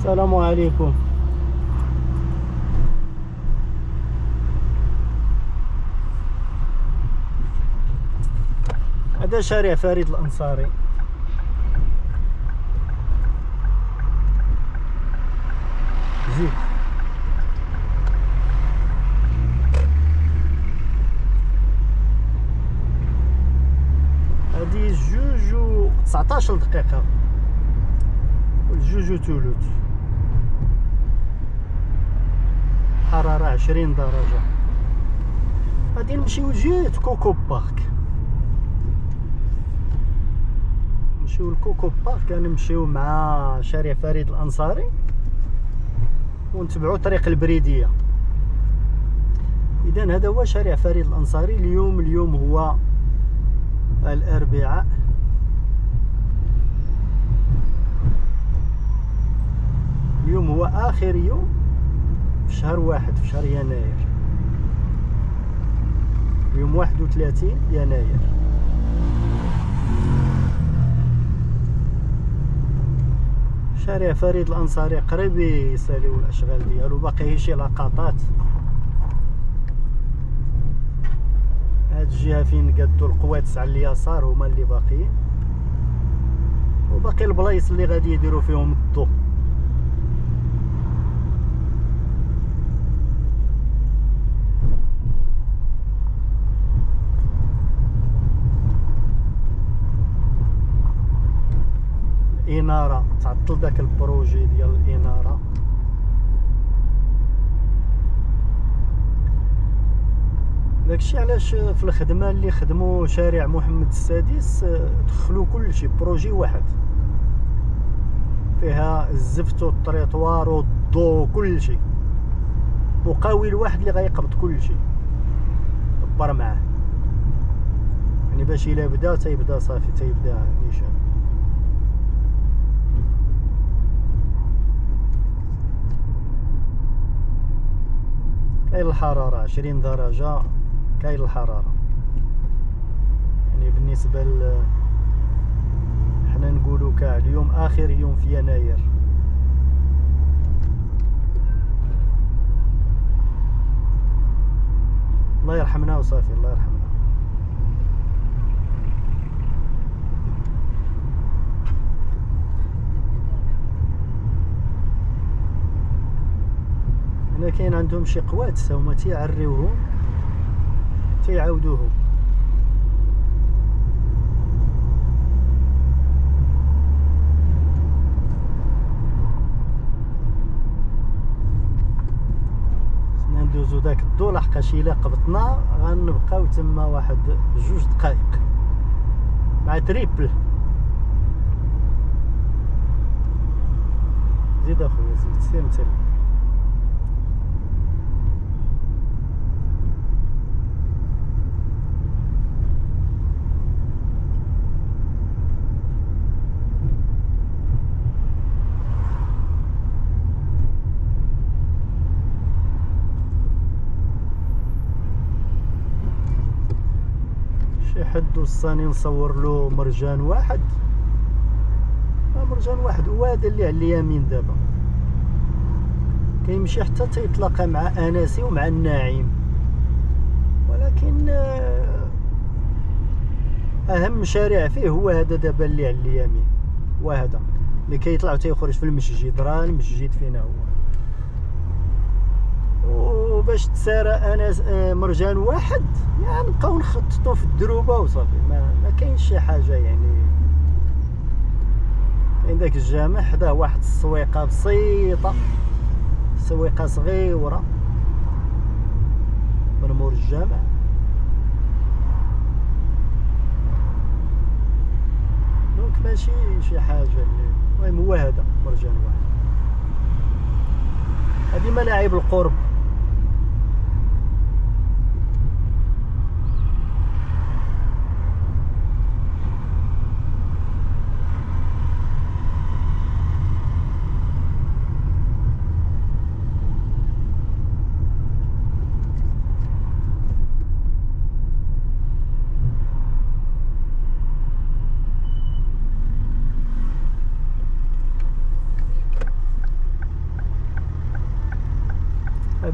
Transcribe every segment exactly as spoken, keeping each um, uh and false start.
السلام عليكم. هذا شارع فريد الأنصاري. زيد هذه جوج و تسعطاش دقيقة، جوج و ثلث، حرارة عشرين درجة. غادي نمشيو جيت كوكو بارك، نمشيو لكوكو بارك، نمشيو مع شارع فريد الأنصاري ونتبعو طريق البريدية. إذن هذا هو شارع فريد الأنصاري. اليوم اليوم هو الأربعاء، اليوم هو آخر يوم في شهر واحد، في شهر يناير، اليوم واحد وثلاثين يناير. شارع فريد الأنصاري قريب يساليو الأشغال ديالو، باقي شي لقطات. هاد الجهة فين قادو القواتس على اليسار هما اللي باقيين، وباقي البلايص اللي غادي يديروا فيهم الضو. الإنارة تعطل، داك البروجي ديال الإنارة. داكشي علاش في الخدمة اللي خدموا شارع محمد السادس دخلوا كلشي بروجي واحد، فيها الزفت والطريطوار والضو وكلشي، مقاول واحد اللي غيقبض كلشي، دبر معاه يعني باش الا بدا تيبدا صافي، تيبدا نيشان. كاين الحرارة عشرين درجة، كاين الحرارة يعني بالنسبة ل حنا نقولو كاع اليوم آخر يوم في يناير. الله يرحمنا وصافي، الله يرحمنا. هنا كاين عندهم شي قوات هما تيعريوهم تيعاودوهم. خصنا ندوزو داك الضو لحقاش الا قبطنا غنبقاو تما واحد جوج دقائق مع تريبل. زيد اخويا زيد، سير نتسلم. شي حد وصاني نصور له مرجان واحد، مرجان واحد هو هذا اللي على اليمين دابا، كيمشي حتى تيتلاقى مع اناسي ومع الناعم. ولكن اهم شارع فيه هو هذا دابا اللي على اليمين، وهذا اللي كيطلع وتيخرج في المسجد، راه المسجد فينا هو. وباش تسارى انا مرجان واحد يعني نبقاو نخططو في الدروبه وصافي، ما, ما كاينش شي حاجه يعني. كاين داك الجامع حداه واحد السويقه بسيطه، سويقه صغيره من مور الجامع. دونك ماشي شي حاجه اللي المهم هو هذا مرجان واحد. هذه ملاعب القرب.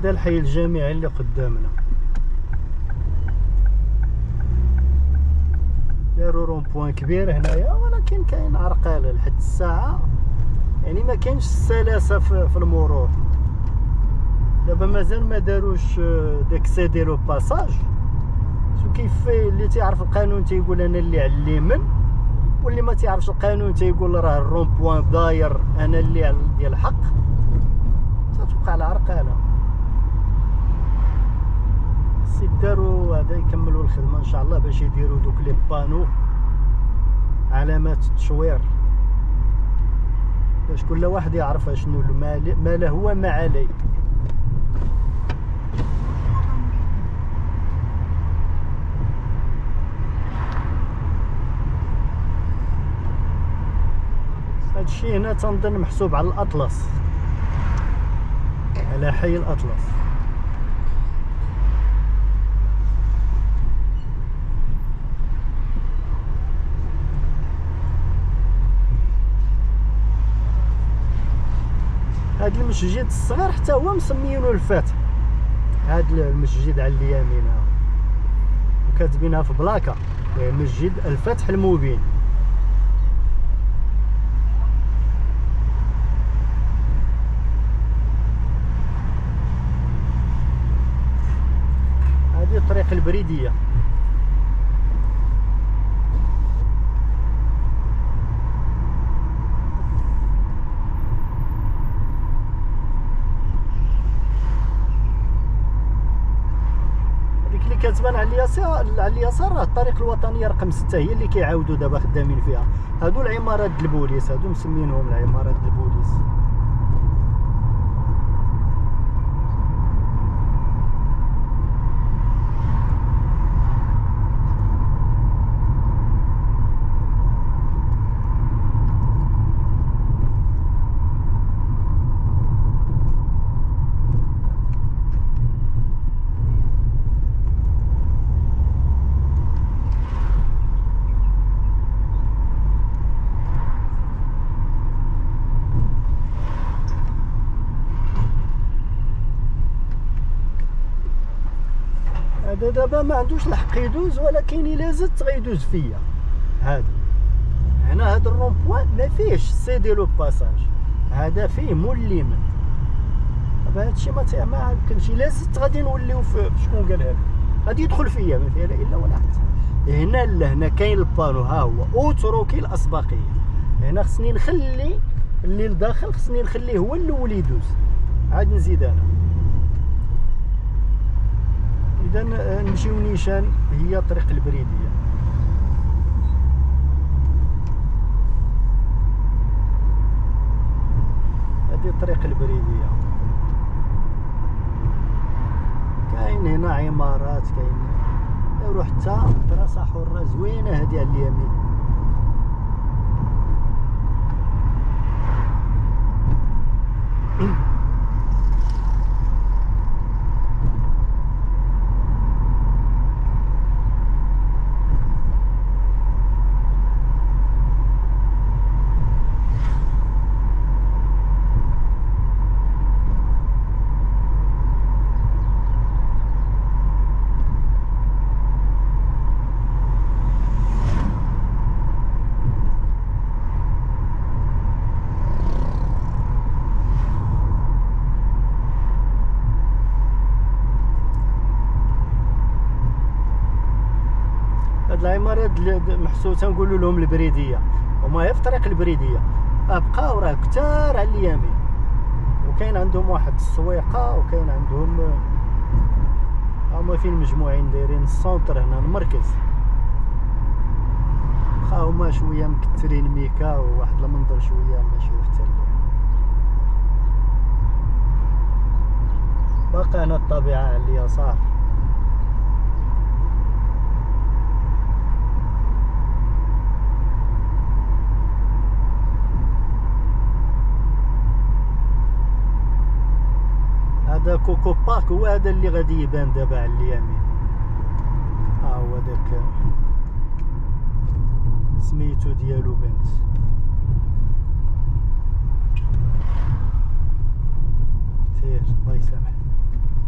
هذا الحي الجامعي اللي قدامنا، داروا رون بوان كبير هنايا، ولكن كاين عرقله لحد الساعه، يعني ما كاينش السلاسه في المرور. دابا مازال ما داروش داك سي لو باساج، شو كيف اللي تيعرف القانون تيقول انا اللي على اليمين، واللي ما تيعرفش القانون تيقول راه الرون بوان داير انا اللي على ديال الحق، تتوقع العرقله. سي داروا هذا يكملوا الخدمه ان شاء الله باش يديروا دوك لي بانو علامات التشوير، باش كل واحد يعرف شنو ما له هو ما عليه. هادشي هنا تنظن محسوب على الاطلس، على حي الاطلس. هاد المسجد الصغير حتى هو مسميينو الفتح، هاد المسجد على اليمين ها وكاتبينها في بلاكه مسجد الفتح المبين. هذه الطريق البريديه. كتبان على اليسار، على اليسار راه الطريق الوطنيه رقم ستة هي اللي كيعاودوا دابا خدامين فيها. هادو العمارات د البوليس، هادو مسمينهم العمارات د البوليس. هذا دابا ما عندوش الحق يدوز، ولكن الا زدت غيدوز فيا. هذا هنا هذا الرون بوان ما فيهش سي دي لو باساج، هذا فيه مول اليمين. دابا هادشي ما ما يمكنش، الا زدت غادي نوليو في شكون قالها لك، غادي يدخل فيا ما فيها لا الا ولا حتى. هنا لهنا كاين البانو، ها هو اوتروكي الاسبقيه. هنا خصني نخلي اللي لداخل، خصني نخليه هو الاول يدوز، عاد نزيد انا. إذا نمشيو نيشان، هي طريق البريدية. هذه طريق البريدية. كاين هنا عمارات، كاين دارو حتى مدرسة حرة زوينة هادي على اليمين. العمارات محسوسه تنقولوا لهم البريديه، وما هي في طريق البريديه. بقاو راه كثار على اليمين، وكاين عندهم واحد السويقه، وكاين عندهم هما فين مجموعين دايرين السونتر هنا المركز. واخا هما شويه مكثرين ميكا، وواحد المنظر شويه ماشي حتى باقي هنا الطبيعه على اليسار. هذا كوكو بارك، هو هذا اللي غادي يبان دابا على اليمين. ها هو داك سميتو ديالو بنت. سير الله يسامح.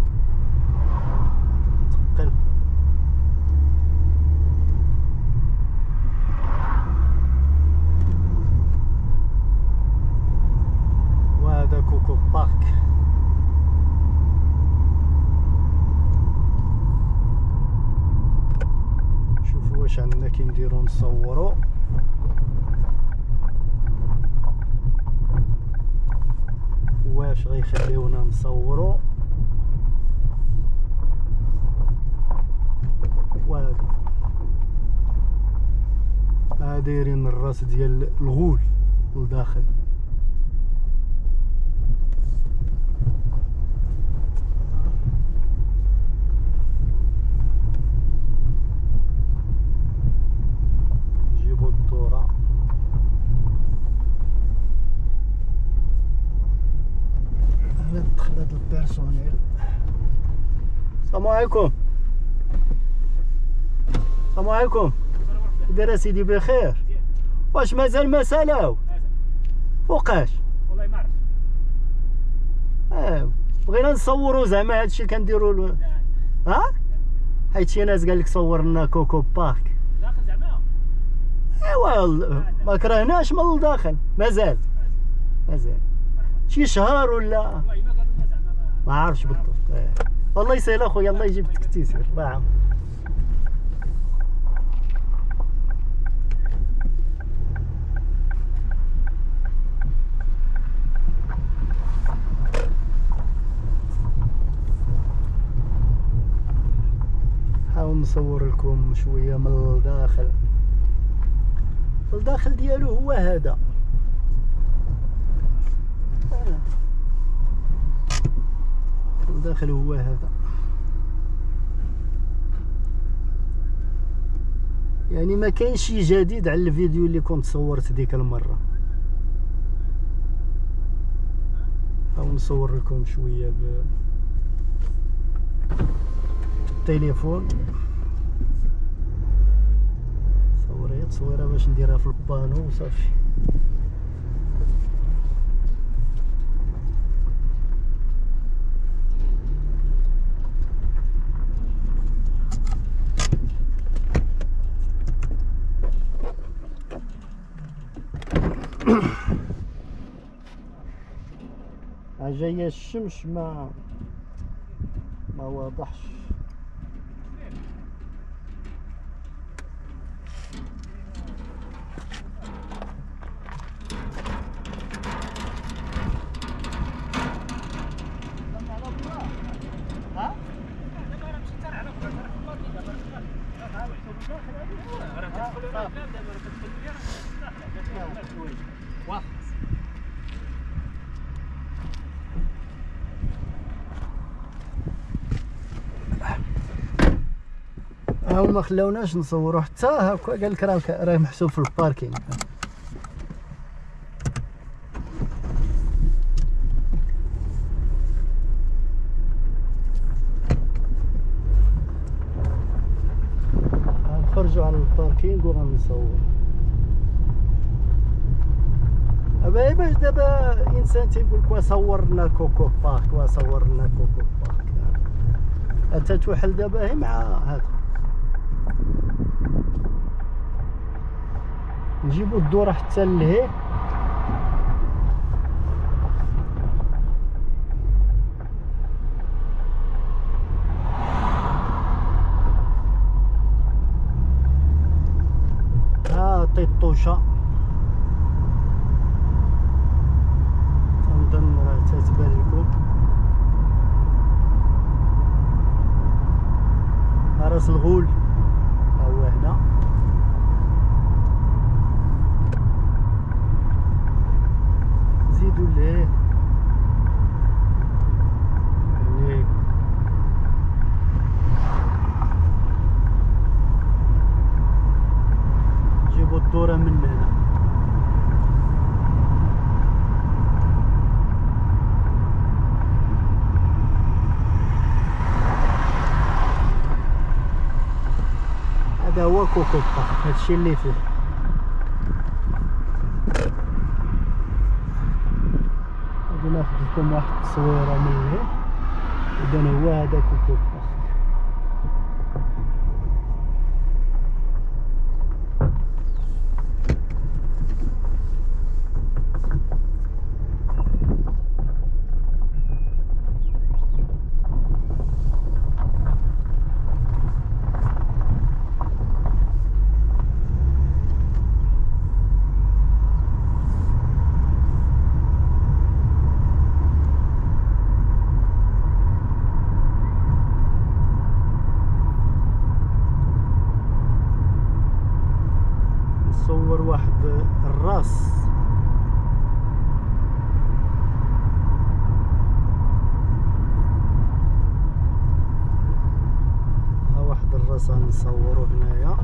نديرو نصورو. واش غيخليونا نصورو؟ وهادي ها دايرين الراس ديال الغول لداخل. نجيبو الدورة. هنا دخل هاد البيرسونيل. السلام عليكم. السلام عليكم. داير سيدي بخير؟ واش مازال ما سالاو؟ فوقاش؟ والله ما عرفت. اه بغينا نصورو زعما هادشي اللي كنديرو له. ها؟ حيت شي ناس قال لك صور لنا كوكو بارك. داخل زعما؟ ايوا ما كرهناش من الداخل، مازال مازال شي شهر ولا والله ما قالوا لنا زعما ما عارفش بالضبط. اه والله يسهل اخويا، الله يجيب لك التيسير. الله يعاون. نحاول نصور لكم شويه من الداخل. الداخل ديالو هو هذا. الداخل هو هذا، يعني ما كاينش شي جديد على الفيديو اللي كنت صورت ديك المره. نحاول نصور لكم شويه بالتليفون. صوريت تصويره باش نديرها في البانو وصافي. جايه الشمس ما ما واضحش. هاو ما خلاوناش نصورو حتى هكا، قال لك راه راه محسوب في الباركينغ. غنخرجوا على الباركينغ وغنصور. ابا باش دابا انسان تيقول لك صور لنا كوكو بارك وصور لنا كوكو بارك، انت توحل دابا هي مع هذا. نجيبو الدورة حتى لهيه. ها طيطوشة تنظن راه تتبان لكم. ها راس الغول ها هو هنا. زيدوا ليه يعني جيبوا الدورة من هنا. هذا هو كوكو بارك، هادشي اللي فيه. غادي ناخذ لكم واحد التصويره من هنا. اذا هو هذا كوكو بارك. نصورو هنايا.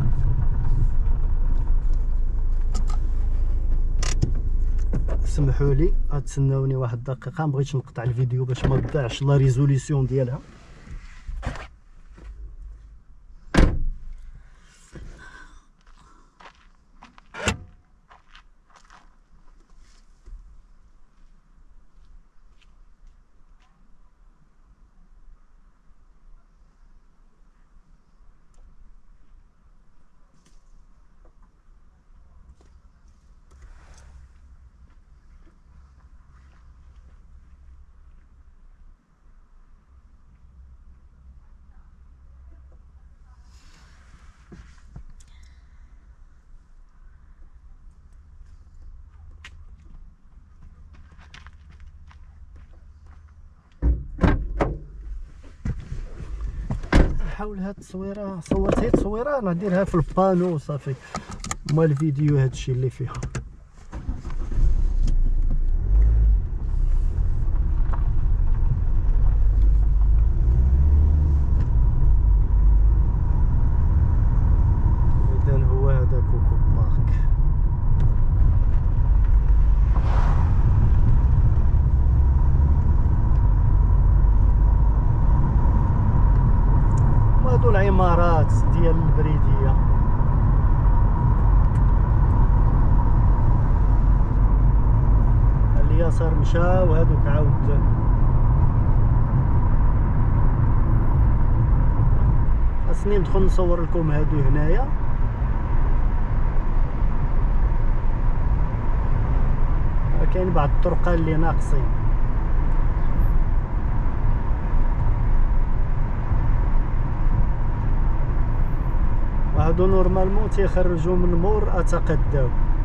سمحوا لي غتسناوني واحد الدقيقه، مبغيتش نقطع الفيديو باش ما تضيعش لا ريزوليسيون ديالها. نحاول هاد التصويره، صورت هاد التصويره نديرها في البانو وصافي، ما الفيديو هادشي اللي فيها. اذا هو هذا كوكو بارك. هادو العمارات ديال البريدية. اليسار مشى وهادوك عاود خاصني ندخل نصور لكم هادو هنايا. كاين بعض الطرقان اللي ناقصين. هادو نورمالمون تيخرجوا من مور اتقداو.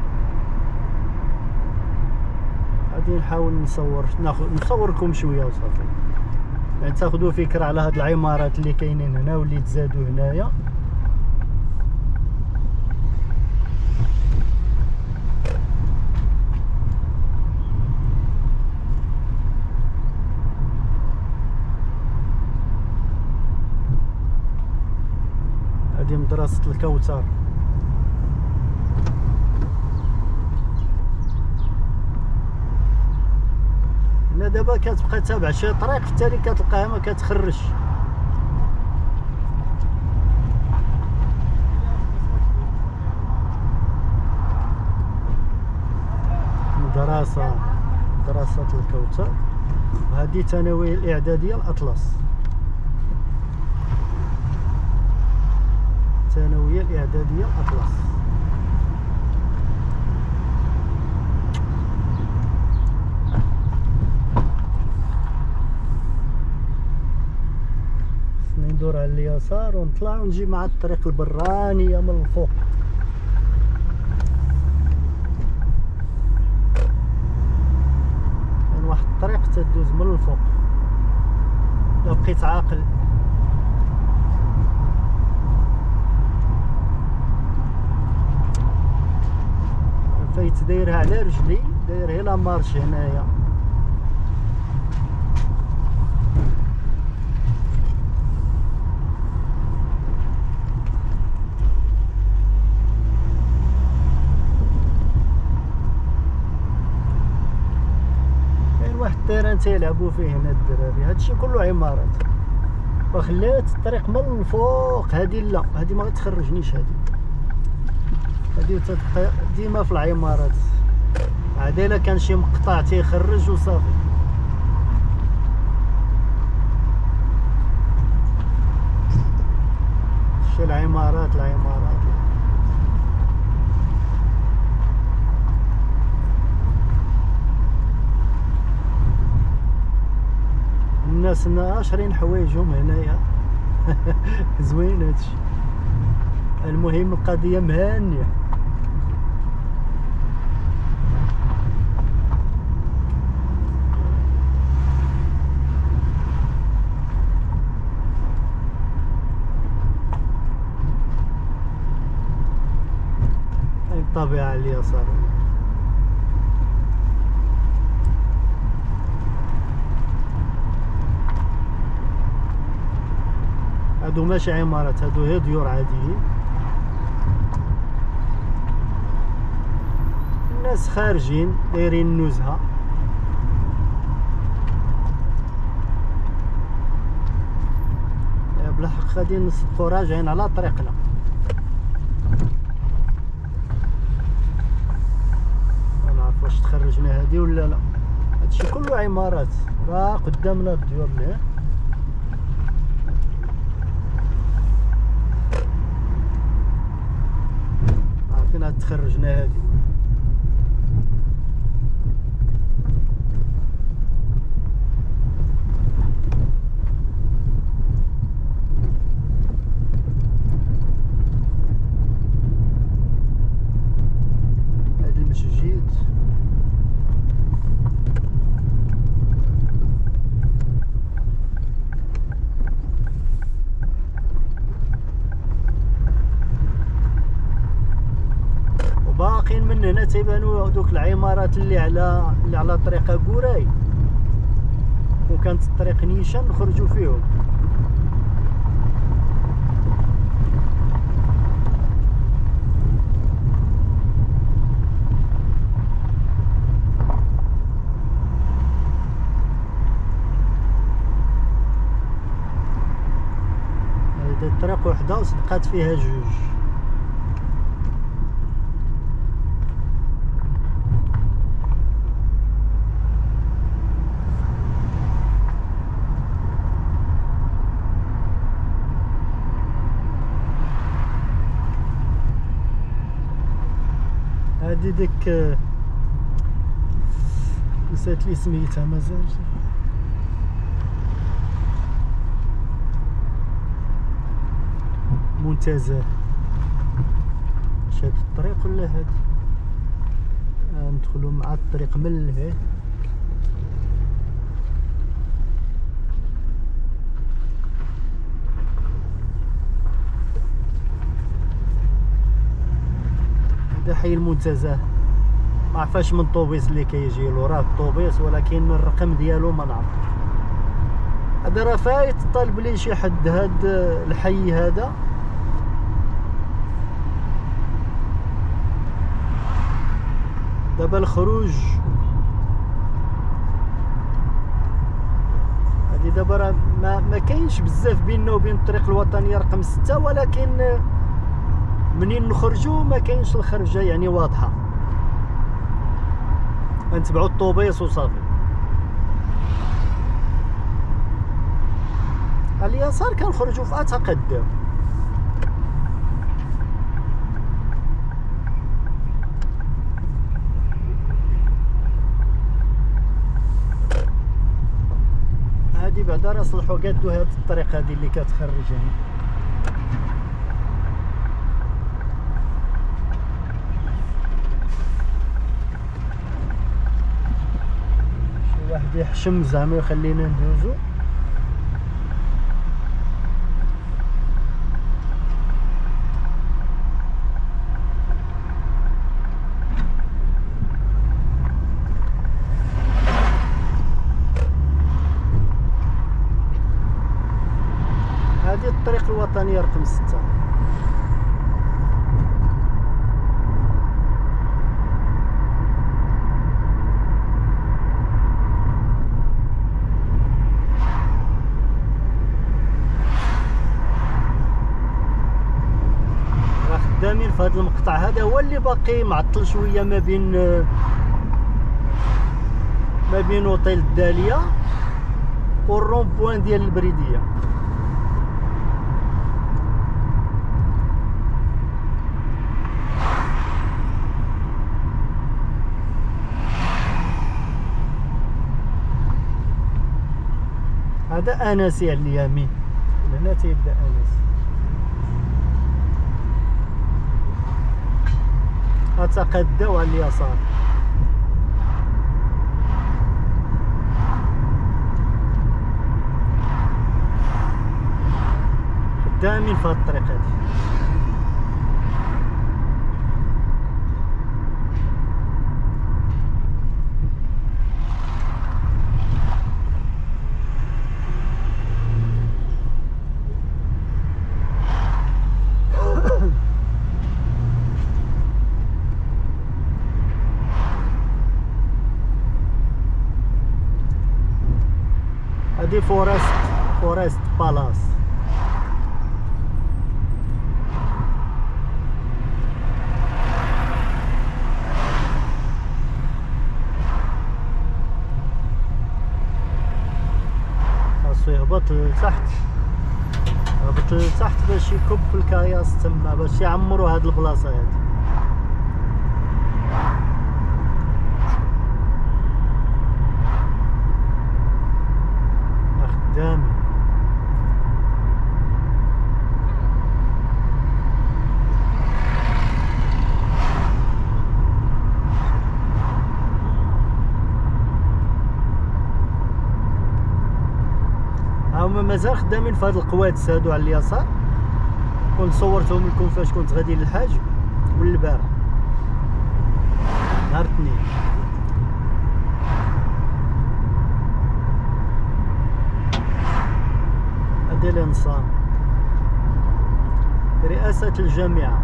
غادي نحاول نصور ناخذ نصور لكم شويه وصافي، يعني تاخذوا فكره على هاد العمارات اللي كاينين هنا واللي تزادوا هنايا. هذه مدرسة الكوثر. هنا دابا كتبقى تابع شي طريق في التالي كتلقاها ما كتخرجش. مدرسة مدرسة الكوثر، وهذه ثانوية الإعدادية الأطلس. الثانوية الإعدادية الأطلس. خصني ندور على اليسار ونطلع ونجي مع الطريق البرانية من الفوق. كاين واحد الطريق تدوز من الفوق إلا بقيت عاقل. فايت دايرها على رجلي، داير هي لا مارش هنايا. كاين واحد التيران تيلعبوا فيه هنا الدراري. هادشي كله عمارات، وخلات الطريق من الفوق. هادي لا، هادي ما غتخرجنيش. هادي هادي تبقى ديما في العمارات. عاد الا كان شي مقطع تيخرج وصافي. شي العمارات العمارات الناس ناشرين حوايجهم هنايا. زوين هادشي. المهم القضية مهانية. الطبيعة اليسار. هادو ماشي عمارات، هادو هي ديور عاديين. الناس خارجين دايرين نزهة. بالحق غادي نصدقو راجعين على طريقنا. ما نعرف واش تخرجنا هادي ولا لا. هادشي كله عمارات، راه قدامنا الديور ليه. عارفين هاد تخرجنا هادي. هادي المسجد. باقيين من هنا تيبانو دوك العمارات اللي على اللي على طريق كوراي، وكانت الطريق نيشان نخرجوا فيهم. هذه الطريق وحده وصدقات فيها جوج. هادي ديك نسيت لي سميتها مازال. منتزه. واش هاد الطريق ولا هادي؟ آه ندخلو مع الطريق من لهيه. هذا حي المنتزه. ما عرفاش من الطوبيس اللي كيجي له، راه الطوبيس ولكن الرقم ديالو ما نعرف. هذا راه فايت طالب لي شي حد هاد الحي هذا. دابا الخروج هادي دابا راه ما, ما كاينش بزاف بيننا وبين الطريق الوطنيه رقم ستة، ولكن منين نخرجوا ما كاينش الخرجه يعني واضحه. غنتبعوا الطوبيس وصافي. على اليسار كنخرجوا في اتقدم. هادي بعدا راه صلحوا قادوا هاد الطريق هادي اللي كتخرج هنا. شي واحد يحشم زعما يخلينا ندوزو. هذه الطريق الوطنية رقم ستة. راه خدامين في هذا المقطع هذا، هو اللي باقي معطل شوية ما بين ما بين اوتيل الدالية والرون بوان ديال البريدية. هذا اناسي على اليمين، من هنا تيبدا اناسي. اتقداو على اليسار. خدامين في هاد الطريق هادي. هادي فورست فورست بالاس. خاصو يهبط لتحت، هبط لتحت باش يكب في الكاياس تما باش يعمروا هاد البلاصه هادي. خدامي هما مازال خدامين في هاد القوادس هادو على اليسار. كنت صورتهم لكم فاش كنت غادي للحاج والبارح نهار الاثنين. هادي الانصام رئاسة الجامعة.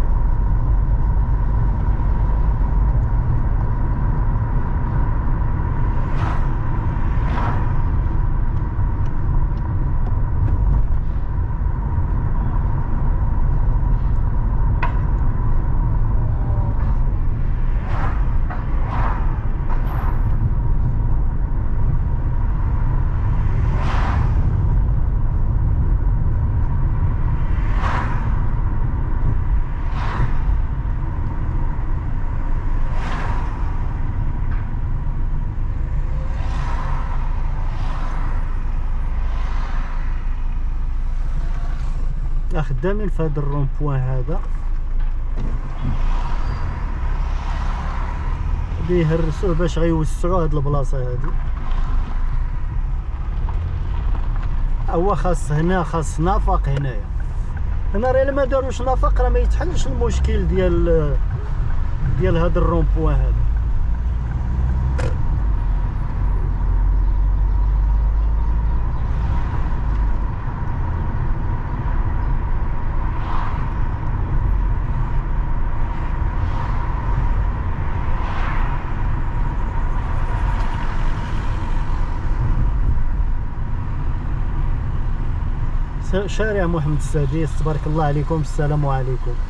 خدامين في هذا الرون بوان هذا بيهرسوه باش غيوسعوا هاد البلاصه هادي. هو خاص هنا خاص نفق هنايا. هنا راه الا ما داروش نفق راه ما يتحلش المشكل ديال ديال هاد الرون بوان هذا. شارع محمد السادس. تبارك الله عليكم. السلام عليكم.